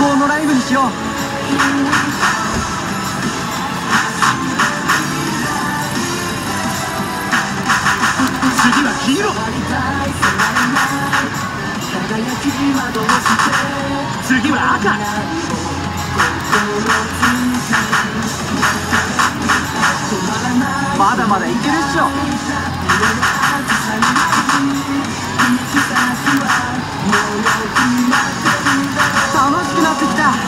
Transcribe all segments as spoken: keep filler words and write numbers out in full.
高のライブにしよう。次は黄色。次は赤。まだまだいけるっしょ。楽しくなってきた。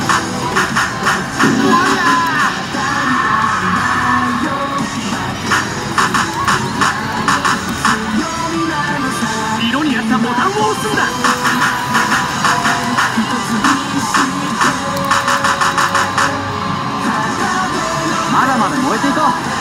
色に合ったボタンを押すんだ。まだまだ燃えていこう。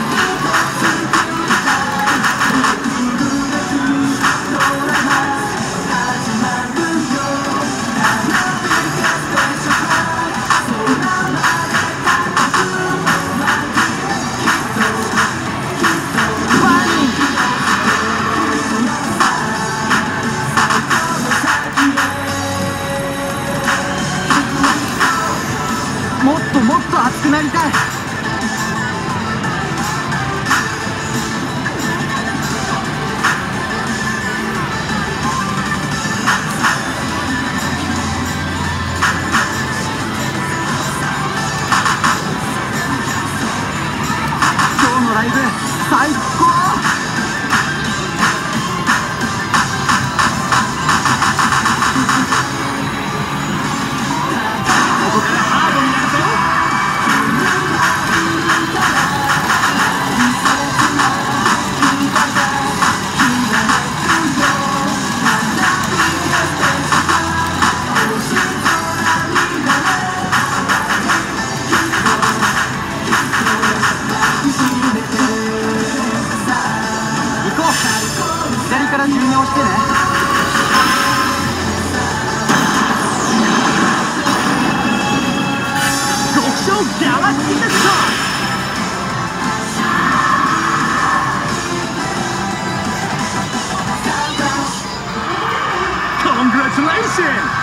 もっともっと熱くなりたい。今日のライブ最高。ここからハードになるぞ。左から順に押してね。極小ギャラクティックショット。コングラチュレーション。